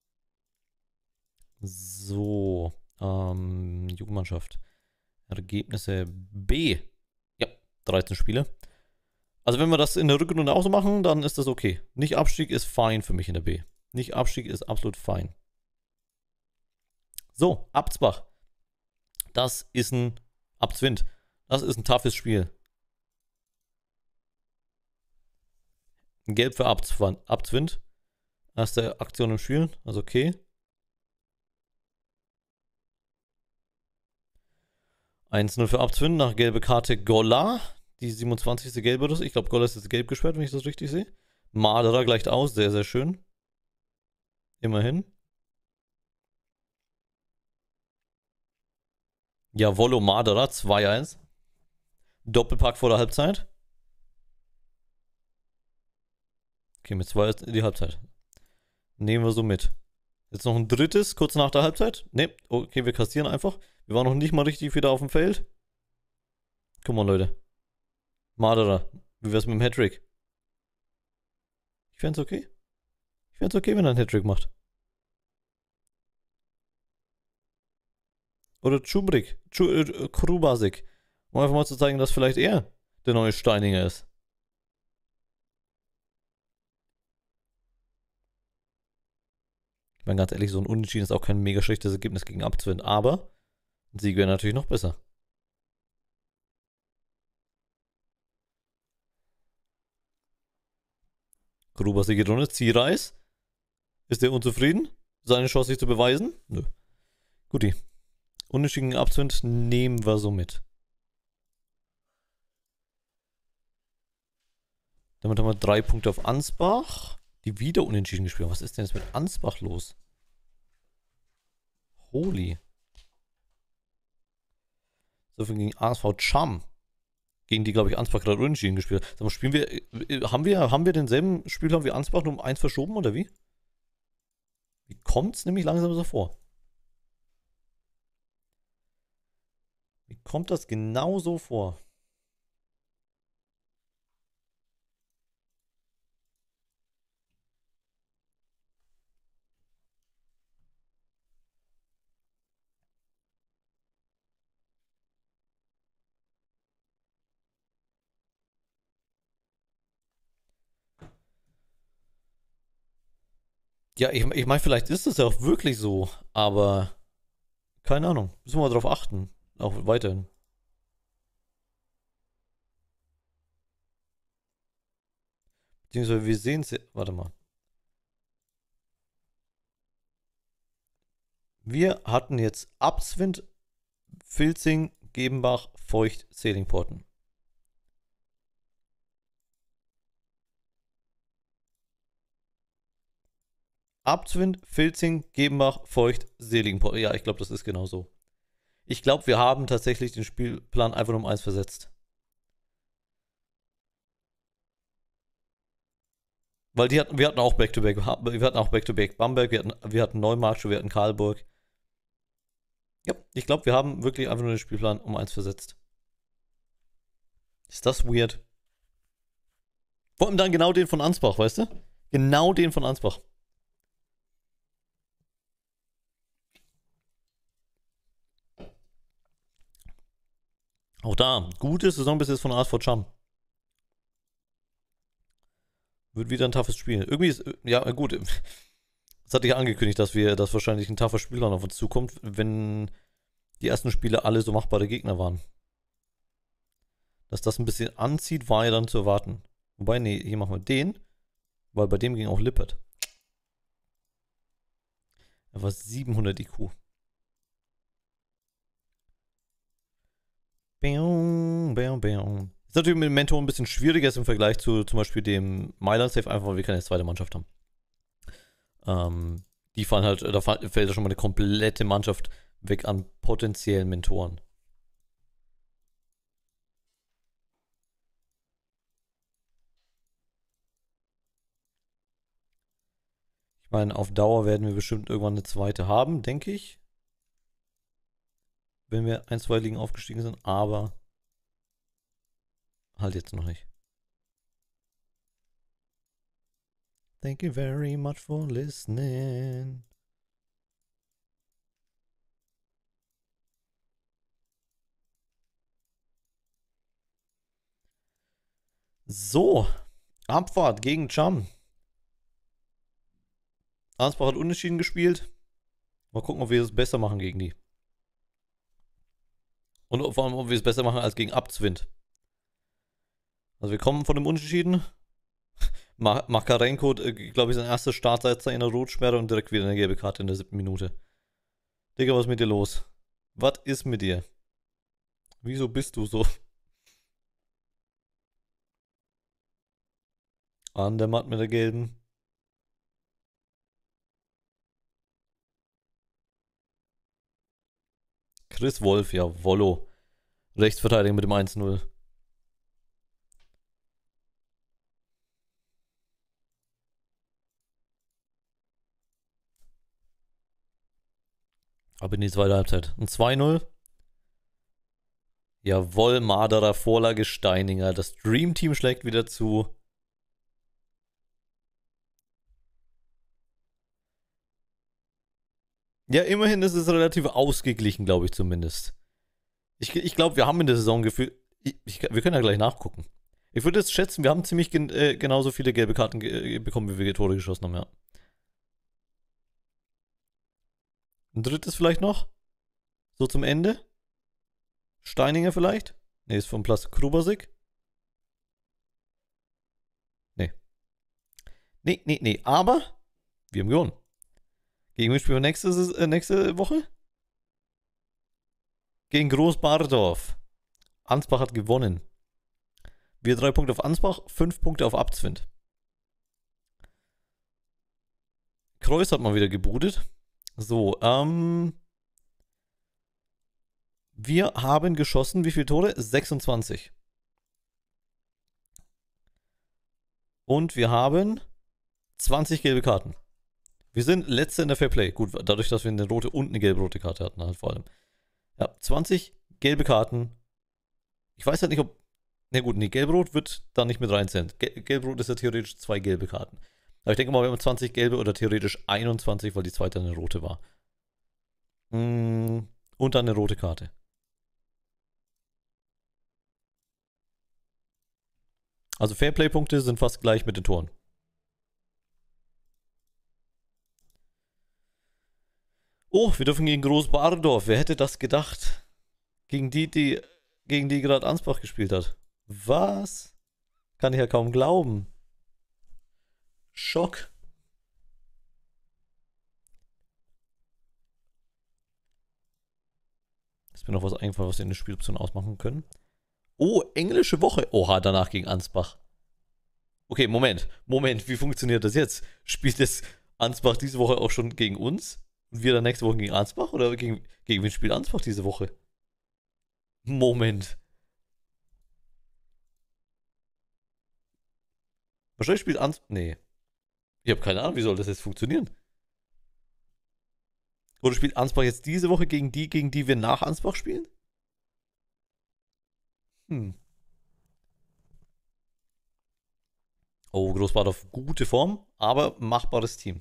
S2: So. Ähm, Jugendmannschaft. Ergebnisse B. Ja, dreizehn Spiele. Also wenn wir das in der Rückrunde auch so machen, dann ist das okay. Nicht Abstieg ist fein für mich in der B. Nicht Abstieg ist absolut fein. So, Abzbach. Das ist ein Abzwind. Das ist ein toughes Spiel. Gelb für Abzwind. Erste Aktion im Spiel, also okay. eins null für Abzwind nach gelbe Karte Golla. Die siebenundzwanzigste gelbe. Ich glaube, Golla ist jetzt gelb gesperrt, wenn ich das richtig sehe. Marderer gleicht aus, sehr, sehr schön. Immerhin. Jawollo, Marderer, zwei eins. Doppelpack vor der Halbzeit. Okay, mit zwei ist die Halbzeit. Nehmen wir so mit. Jetzt noch ein drittes, kurz nach der Halbzeit. Ne, okay, wir kassieren einfach. Wir waren noch nicht mal richtig wieder auf dem Feld. Guck mal, Leute. Marderer, wie wär's mit dem Hattrick? Ich fänd's okay. Ich fänd's okay, wenn er einen Hattrick macht. Oder Chubrik, äh, Krubasik. Um einfach mal zu zeigen, dass vielleicht er der neue Steininger ist. Ich meine, ganz ehrlich, so ein Unentschieden ist auch kein mega schlechtes Ergebnis gegen Abzwind, aber ein Sieg wäre natürlich noch besser. Krubasik geht runter, Zierreis. Ist der unzufrieden? Seine Chance sich zu beweisen? Nö. Guti. Unentschieden Abzwind nehmen wir so mit. Damit haben wir drei Punkte auf Ansbach. Die wieder unentschieden gespielt. Was ist denn jetzt mit Ansbach los? Holy. So viel gegen A S V Cham. Gegen die, glaube ich, Ansbach gerade unentschieden gespielt. Sag mal, spielen wir, haben wir, haben wir denselben Spielplan wie Ansbach nur um eins verschoben, oder wie? Wie kommt es nämlich langsam so vor? Wie kommt das genau so vor? Ja, ich, ich meine, vielleicht ist es ja auch wirklich so, aber keine Ahnung. Müssen wir mal drauf achten. Auch weiterhin. Beziehungsweise wir sehen es ja. Warte mal. Wir hatten jetzt Abzwind, Filzing, Gebenbach, Feucht, Seelingporten. Abzwind, Filzing, Gebenbach, Feucht, Seelingporten. Ja, ich glaube, das ist genau so. Ich glaube, wir haben tatsächlich den Spielplan einfach nur um eins versetzt. Weil die hatten, wir hatten auch Back-to-Back. Wir hatten auch Back-to-Back Bamberg, wir hatten, wir hatten Neumarkt, wir hatten Karlburg. Ja, ich glaube, wir haben wirklich einfach nur den Spielplan um eins versetzt. Ist das weird? Vor allem dann genau den von Ansbach, weißt du? Genau den von Ansbach. Auch da, gute Saison bis jetzt von A S V Cham. Wird wieder ein toughes Spiel. Irgendwie ist, ja gut, das hatte ich ja angekündigt, dass wir, dass wahrscheinlich ein tougher Spielplan auf uns zukommt, wenn die ersten Spiele alle so machbare Gegner waren. Dass das ein bisschen anzieht, war ja dann zu erwarten. Wobei, nee, hier machen wir den. Weil bei dem ging auch Lippert. Er war siebenhundert I Q. Bäum, bäum, bäum. Ist natürlich mit dem Mentor ein bisschen schwieriger im Vergleich zu zum Beispiel dem Mailand Safe, einfach weil wir keine zweite Mannschaft haben. Ähm, die fallen halt, da fällt ja schon mal eine komplette Mannschaft weg an potenziellen Mentoren. Ich meine, auf Dauer werden wir bestimmt irgendwann eine zweite haben, denke ich. Wenn wir ein, zwei Ligen aufgestiegen sind, aber halt jetzt noch nicht. Thank you very much for listening. So, Abfahrt gegen Cham. Ansbach hat unentschieden gespielt. Mal gucken, ob wir es besser machen gegen die. Und vor allem, ob wir es besser machen als gegen Abzwind. Also wir kommen von dem Unentschieden. Makarenko, glaube ich, sein erster Startseiter in der Rotsperre und direkt wieder eine gelbe Karte in der siebten Minute. Digga, was ist mit dir los? Was ist mit dir? Wieso bist du so? An der Matt mit der gelben. Chris Wolf, ja, Wollo. Rechtsverteidiger mit dem eins null. Ab in die zweite Halbzeit. Ein zwei null. Jawohl, Marderer, Vorlage, Steininger. Das Dream Team schlägt wieder zu. Ja, immerhin ist es relativ ausgeglichen, glaube ich zumindest. Ich, ich glaube, wir haben in der Saison gefühlt. Ich, ich, wir können ja gleich nachgucken. Ich würde jetzt schätzen, wir haben ziemlich gen, äh, genauso viele gelbe Karten ge bekommen, wie wir Tore geschossen haben, ja. Ein drittes vielleicht noch? So zum Ende? Steininger vielleicht? Ne, ist vom Platz Krubasik. Nee. Nee, nee, nee. Aber wir haben gewonnen. Gegen wen spielen wir nächste, äh, nächste Woche? Gegen Großbardorf. Ansbach hat gewonnen. Wir drei Punkte auf Ansbach, fünf Punkte auf Abzwind. Kreuz hat mal wieder gebootet. So, ähm. Wir haben geschossen, wie viele Tore? sechsundzwanzig. Und wir haben zwanzig gelbe Karten. Wir sind letzte in der Fairplay. Gut, dadurch, dass wir eine rote und eine gelb-rote Karte hatten, halt vor allem. Ja, zwanzig gelbe Karten. Ich weiß halt nicht, ob. Na gut, nee, gelb-rot wird da nicht mit reinzählen. Gelb-rot ist ja theoretisch zwei gelbe Karten. Aber ich denke mal, wir haben zwanzig gelbe oder theoretisch einundzwanzig, weil die zweite eine rote war. Und dann eine rote Karte. Also Fairplay-Punkte sind fast gleich mit den Toren. Oh, wir dürfen gegen Großbardorf. Wer hätte das gedacht? Gegen die, die gegen die gerade Ansbach gespielt hat. Was? Kann ich ja kaum glauben. Schock. Ist mir noch was eingefallen, was wir in der Spieloption ausmachen können. Oh, englische Woche. Oha, danach gegen Ansbach. Okay, Moment. Moment, wie funktioniert das jetzt? Spielt jetzt Ansbach diese Woche auch schon gegen uns? Und wir dann nächste Woche gegen Ansbach? Oder gegen, gegen wen spielt Ansbach diese Woche? Moment. Wahrscheinlich spielt Ansbach. Nee. Ich habe keine Ahnung, wie soll das jetzt funktionieren? Oder spielt Ansbach jetzt diese Woche gegen die, gegen die wir nach Ansbach spielen? Hm. Oh, Großbadorf, gute Form, aber machbares Team.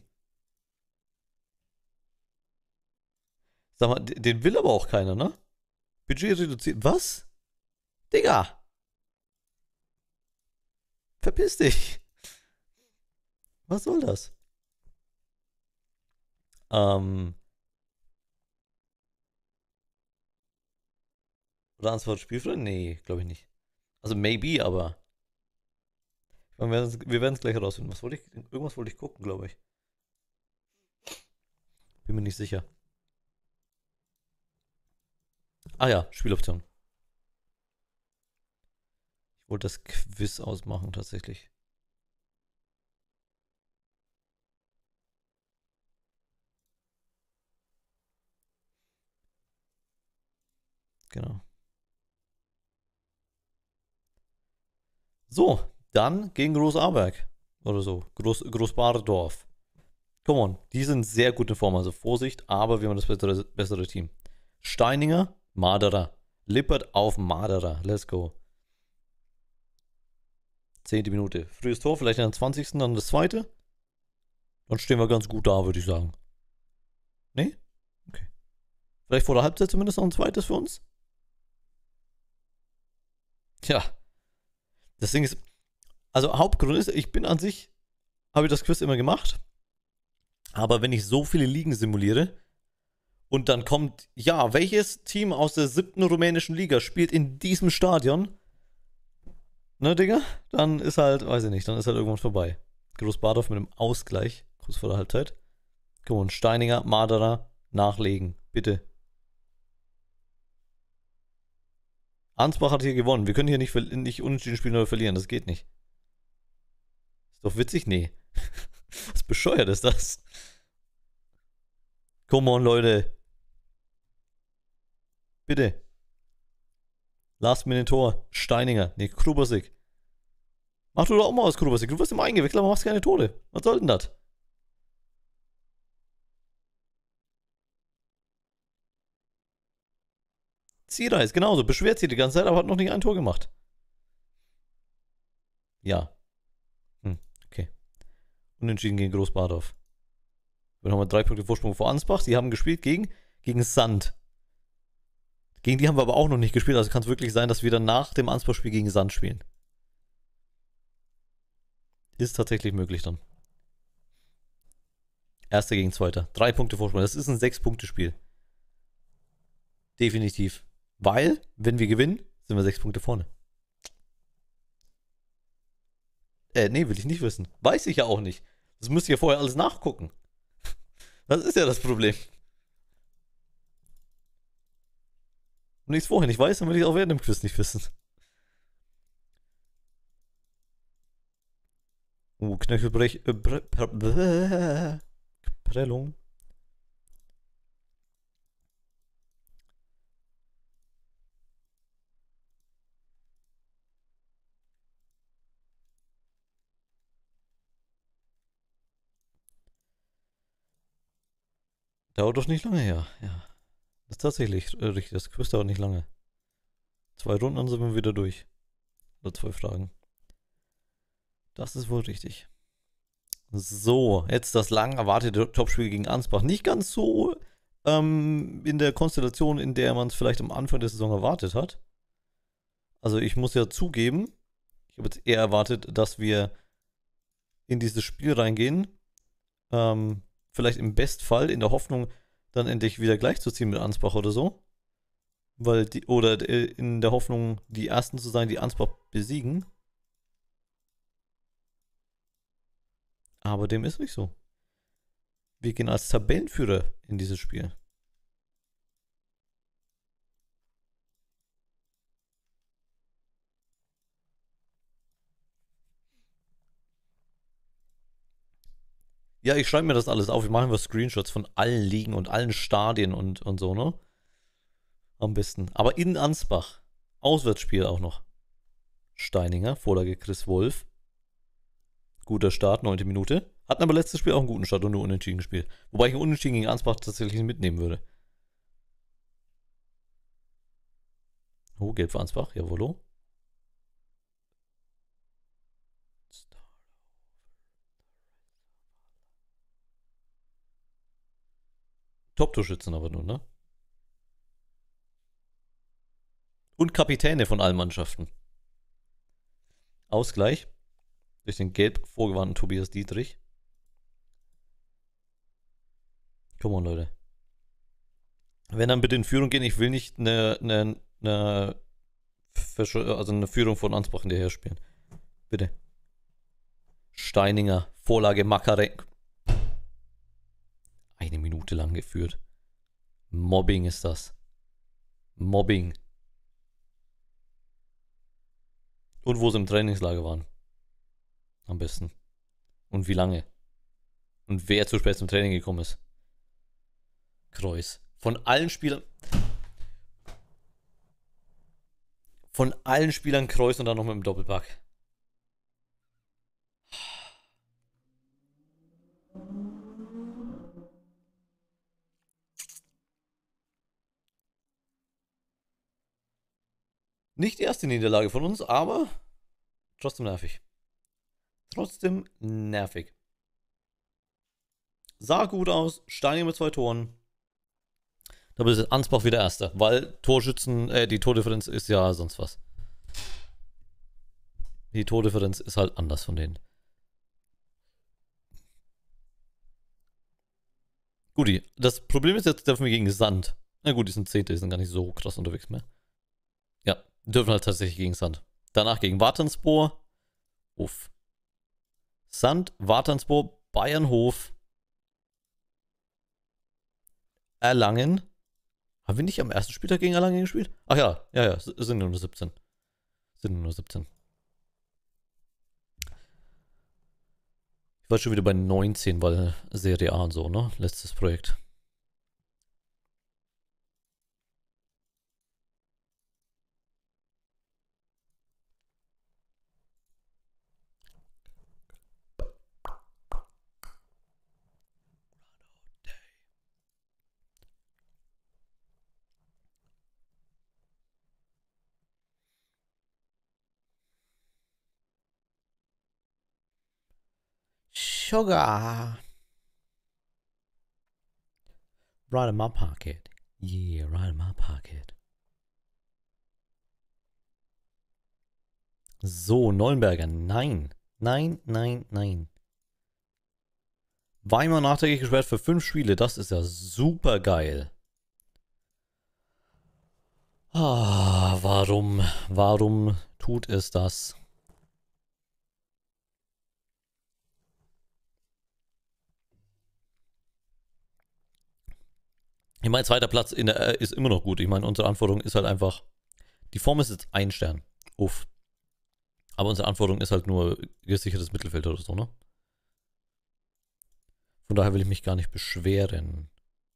S2: Sag mal, den will aber auch keiner, ne? Budget reduziert. Was? Digga! Verpiss dich! Was soll das? Ähm. Oder Ansbach spielfrei? Nee, glaube ich nicht. Also maybe, aber. Wir werden es gleich herausfinden. Was wollte ich? Irgendwas wollte ich gucken, glaube ich. Bin mir nicht sicher. Ah ja, Spieloption. Ich wollte das Quiz ausmachen, tatsächlich. Genau. So, dann gegen Großarberg. Oder so. Groß, Großbadendorf. Come on, die sind sehr gut in Form, also Vorsicht, aber wir haben das bessere, bessere Team. Steininger, Marderer. Lippert auf Marderer. Let's go. Zehnte Minute. Frühes Tor, vielleicht in der zwanzigsten dann das zweite. Dann stehen wir ganz gut da, würde ich sagen. Nee? Okay. Vielleicht vor der Halbzeit zumindest noch ein zweites für uns? Tja. Das Ding ist, also Hauptgrund ist, ich bin an sich, habe ich das Quiz immer gemacht. Aber wenn ich so viele Ligen simuliere und dann kommt, ja, welches Team aus der siebten rumänischen Liga spielt in diesem Stadion? Ne, Digga? Dann ist halt, weiß ich nicht, dann ist halt irgendwann vorbei. Großbadorf mit einem Ausgleich, kurz vor der Halbzeit. Komm on, Steininger, Marderer, nachlegen, bitte. Ansbach hat hier gewonnen. Wir können hier nicht, nicht unentschieden spielen oder verlieren, das geht nicht. Ist doch witzig? Nee. Was bescheuert ist das? Come on, Leute. Bitte. Last Minute Tor. Steininger. Nee, Krubasik. Mach du doch auch mal aus Krubasik. Du wirst immer eingewechselt, aber machst keine Tore. Was soll denn das? Zierer ist genauso. Beschwert sich die ganze Zeit, aber hat noch nicht ein Tor gemacht. Ja. Hm, okay. Unentschieden gegen Großbadorf. Wir haben drei Punkte Vorsprung vor Ansbach. Die haben gespielt gegen, gegen Sand. Gegen die haben wir aber auch noch nicht gespielt. Also kann es wirklich sein, dass wir dann nach dem Ansbach-Spiel gegen Sand spielen. Ist tatsächlich möglich dann. Erster gegen Zweiter. Drei Punkte Vorsprung. Das ist ein Sechs-Punkte-Spiel. Definitiv. Weil, wenn wir gewinnen, sind wir sechs Punkte vorne. Äh, nee, will ich nicht wissen. Weiß ich ja auch nicht. Das müsst ihr ja vorher alles nachgucken. Das ist ja das Problem. Wenn ich es vorher nicht weiß, dann will ich es auch während dem Quiz nicht wissen. Uh, Knöchelbrech... Äh, Bre Bre Prellung. Dauert doch nicht lange, ja. ja. Das ist tatsächlich äh, richtig. Das Quiz dauert nicht lange. Zwei Runden, dann sind wir wieder durch. Oder zwei Fragen. Das ist wohl richtig. So, jetzt das lang erwartete Topspiel gegen Ansbach. Nicht ganz so ähm, in der Konstellation, in der man es vielleicht am Anfang der Saison erwartet hat. Also ich muss ja zugeben, ich habe jetzt eher erwartet, dass wir in dieses Spiel reingehen. Ähm, vielleicht im Bestfall in der Hoffnung, dann endlich wieder gleichzuziehen mit Ansbach oder so. Weil die, oder in der Hoffnung, die Ersten zu sein, die Ansbach besiegen. Aber dem ist nicht so. Wir gehen als Tabellenführer in dieses Spiel. Ja, ich schreibe mir das alles auf. Wir machen wir Screenshots von allen Ligen und allen Stadien und, und so, ne? Am besten. Aber in Ansbach. Auswärtsspiel auch noch. Steininger, Vorlage Chris Wolf. Guter Start, neunte Minute. Hatten aber letztes Spiel auch einen guten Start und nur unentschieden gespielt. Wobei ich einen Unentschieden gegen Ansbach tatsächlich mitnehmen würde. Oh, gelb für Ansbach, jawollo. Top-Torschützen aber nur, ne? Und Kapitäne von allen Mannschaften. Ausgleich durch den gelb vorgewandten Tobias Dietrich. Come on, Leute. Wenn dann bitte in Führung gehen, ich will nicht eine, eine, eine, also eine Führung von Ansbach hinterher spielen. Bitte. Steininger, Vorlage Makarek. Eine Minute lang geführt. Mobbing ist das. Mobbing. Und wo sie im Trainingslager waren. Am besten. Und wie lange. Und wer zu spät zum Training gekommen ist. Kreuz. Von allen Spielern. Von allen Spielern Kreuz und dann noch mit dem Doppelpack. Nicht die erste Niederlage von uns, aber trotzdem nervig. Trotzdem nervig. Sah gut aus, Steini mit zwei Toren. Da ist Ansbach wieder Erster, weil Torschützen, äh, die Tordifferenz ist ja sonst was. Die Tordifferenz ist halt anders von denen. Guti, das Problem ist jetzt, dürfen wir gegen Sand. Na gut, die sind Zehnte, die sind gar nicht so krass unterwegs mehr. Ja, dürfen halt tatsächlich gegen Sand. Danach gegen Wartensbohr. Uff. Sand, Wartensbohr, Bayernhof. Erlangen. Haben wir nicht am ersten Spieltag gegen Erlangen gespielt? Ach ja, ja, ja, sind nur siebzehn. Sind nur siebzehn. Ich war schon wieder bei neunzehn, weil Serie A und so, ne? Letztes Projekt. Sugar. Right in my pocket. Yeah, right in my pocket. So, Neuenberger. Nein. Nein, nein, nein. Weimar nachträglich gesperrt für fünf Spiele. Das ist ja super geil. Ah, warum? Warum tut es das? Ich meine, zweiter Platz in der, äh, ist immer noch gut. Ich meine, unsere Anforderung ist halt einfach, die Form ist jetzt ein Stern. Uff. Aber unsere Anforderung ist halt nur gesichertes Mittelfeld oder so, ne? Von daher will ich mich gar nicht beschweren.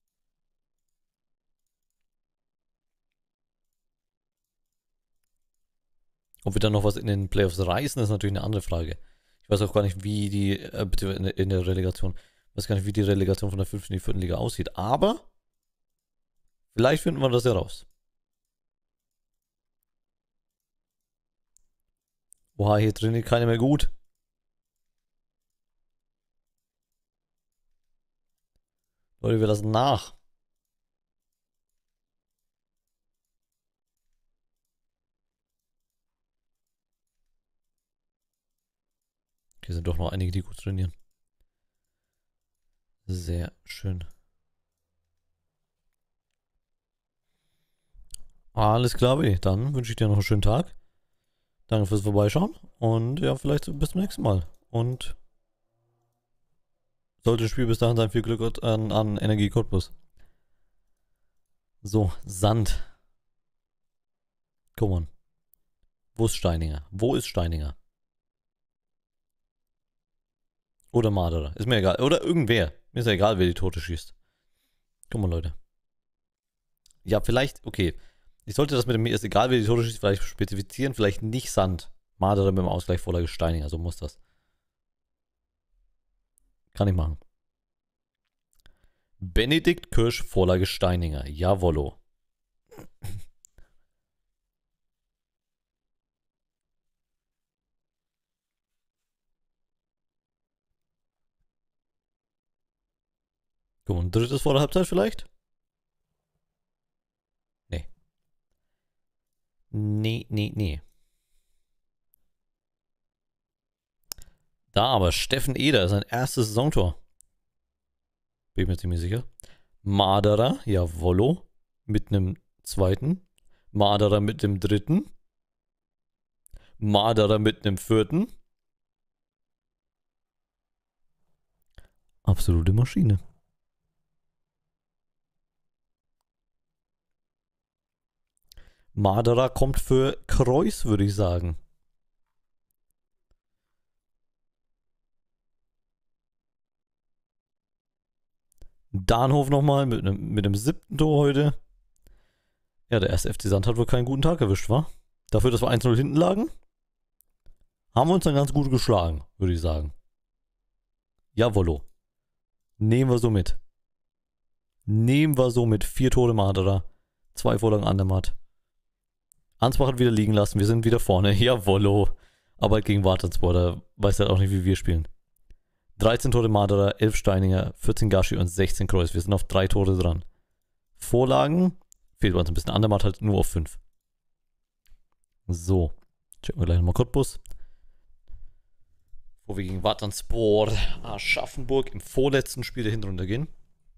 S2: Ob wir dann noch was in den Playoffs reißen, ist natürlich eine andere Frage. Ich weiß auch gar nicht, wie die, äh, bitte in, in der Relegation, ich weiß gar nicht, wie die Relegation von der fünften in die vierten Liga aussieht. Aber vielleicht finden wir das ja raus. Oha, hier drin keine mehr gut. Leute, wir lassen nach. Hier sind doch noch einige, die gut trainieren. Sehr schön. Alles klar, Willi. Dann wünsche ich dir noch einen schönen Tag. Danke fürs Vorbeischauen. Und ja, vielleicht bis zum nächsten Mal. Und sollte das Spiel bis dahin sein, viel Glück an, an Energie Cottbus. So, Sand. Guck mal. Wo ist Steininger? Wo ist Steininger? Oder Marderer. Ist mir egal. Oder irgendwer. Mir ist ja egal, wer die Tote schießt. Guck mal, Leute. Ja, vielleicht, okay. Ich sollte das mit dem, mir ist egal, wer die Tote schießt, vielleicht spezifizieren. Vielleicht nicht Sand. Marderer mit dem Ausgleich Vorlage Steininger. So muss das. Kann ich machen. Benedikt Kirsch Vorlage Steininger. Jawollo. Guck mal, ein drittes vor der Halbzeit vielleicht? Nee. Nee, nee, nee. Da aber Steffen Eder, sein erstes Saisontor. Bin ich mir ziemlich sicher. Marderer, jawollo. Mit einem zweiten. Marderer mit dem dritten. Marderer mit einem vierten. Absolute Maschine. Madara kommt für Kreuz, würde ich sagen. Dahnhof nochmal mit einem mit dem siebten Tor heute. Ja, der erste F C Sand hat wohl keinen guten Tag erwischt, wa? Dafür, dass wir eins null hinten lagen, haben wir uns dann ganz gut geschlagen, würde ich sagen. Jawollo. Nehmen wir so mit. Nehmen wir so mit. Vier Tore Madara. Zwei Vorlagen Andermatt. Ansbach hat wieder liegen lassen. Wir sind wieder vorne. Jawollo. Aber gegen Wartanspor, da weiß er auch nicht, wie wir spielen. dreizehn Tore Madara, elf Steininger, vierzehn Gashi und sechzehn Kreuz. Wir sind auf drei Tore dran. Vorlagen. Fehlt uns ein bisschen. Andermatt halt nur auf fünf. So. Checken wir gleich nochmal Cottbus. Wo wir gegen Wartanspor Aschaffenburg im vorletzten Spiel der Hinrunde gehen.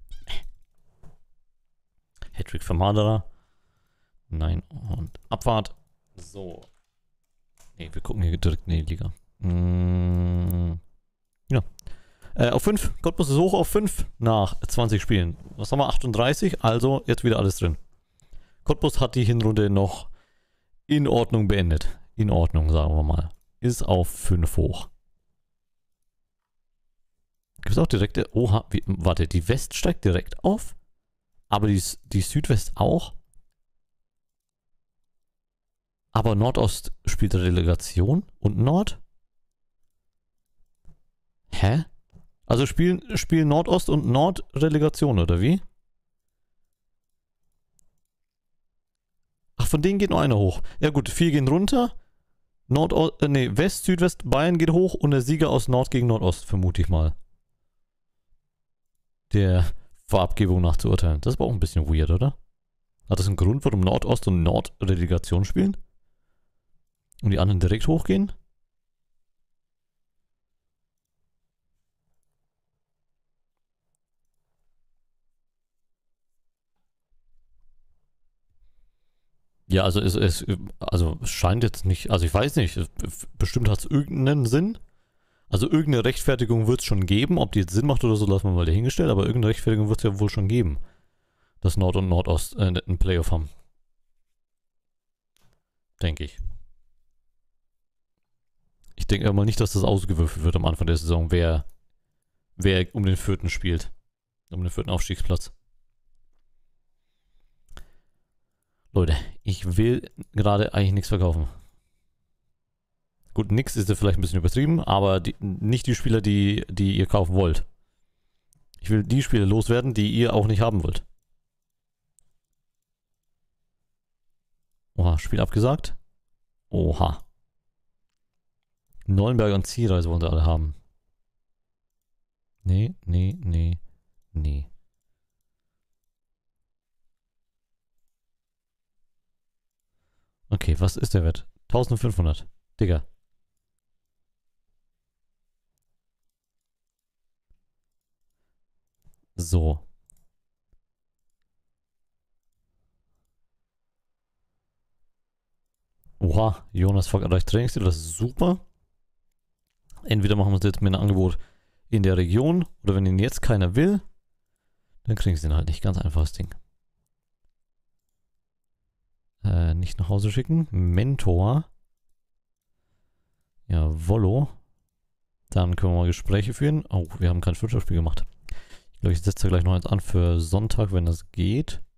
S2: Hattrick für Madara. Nein, und Abfahrt. So. Ne, wir gucken hier direkt in die Liga. Mm, ja. Äh, auf fünf. Cottbus ist hoch auf fünf nach zwanzig Spielen. Was haben wir? achtunddreißig. Also jetzt wieder alles drin. Cottbus hat die Hinrunde noch in Ordnung beendet. In Ordnung, sagen wir mal. Ist auf fünf hoch. Gibt es auch direkte... Oha, wie, warte, die West steigt direkt auf? Aber die, die Südwest auch? Aber Nordost spielt Relegation und Nord? Hä? Also spielen, spielen Nordost und Nord Relegation, oder wie? Ach, von denen geht nur einer hoch. Ja gut, vier gehen runter. Nordost, äh, nee, West, Südwest, Bayern geht hoch und der Sieger aus Nord gegen Nordost, vermute ich mal. Der Farbgebung nach zu urteilen. Das ist aber auch ein bisschen weird, oder? Hat das einen Grund, warum Nordost und Nord Relegation spielen? Und die anderen direkt hochgehen? Ja, also es, es, also es scheint jetzt nicht, also ich weiß nicht, es, bestimmt hat es irgendeinen Sinn. Also irgendeine Rechtfertigung wird es schon geben. Ob die jetzt Sinn macht oder so, lassen wir mal dahingestellt. Aber irgendeine Rechtfertigung wird es ja wohl schon geben, dass Nord und Nordost äh, einen Playoff haben. Denke ich. Ich denke aber mal nicht, dass das ausgewürfelt wird am Anfang der Saison, wer, wer um den vierten spielt. Um den vierten Aufstiegsplatz. Leute, ich will gerade eigentlich nichts verkaufen. Gut, nix ist ja vielleicht ein bisschen übertrieben, aber die, nicht die Spieler, die, die ihr kaufen wollt. Ich will die Spieler loswerden, die ihr auch nicht haben wollt. Oha, Spiel abgesagt. Oha. Neuenberger und Zielreise wollen sie alle haben. Nee, nee, nee, nee. Okay, was ist der Wert? eintausendfünfhundert. Digga. So. Oha, Jonas Fock erreicht Trainingsziel, das ist super. Entweder machen wir uns jetzt mit einem Angebot in der Region oder wenn ihn jetzt keiner will, dann kriegen sie ihn halt nicht. Ganz einfaches Ding. Äh, nicht nach Hause schicken. Mentor. Ja, Wollo. Dann können wir mal Gespräche führen. Oh, wir haben kein Wirtschaftsspiel gemacht. Ich glaube, ich setze da gleich noch eins an für Sonntag, wenn das geht.